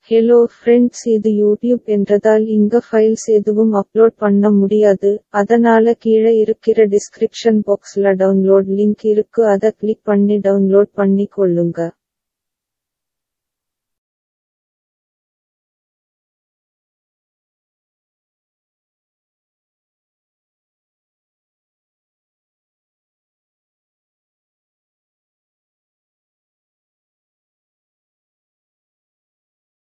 Hello friends, இது YouTube என்றதால் இங்க ஃபைல்ஸ் எதுவும் அப்லோட் பண்ண முடியாது. அதனால கீழ இருக்கிற டிஸ்கிரிப்ஷன் பாக்ஸ்ல டவுன்லோட் லிங்க் இருக்கு, அத கிளிக் பண்ணி டவுன்லோட் பண்ணி கொள்ளுங்க.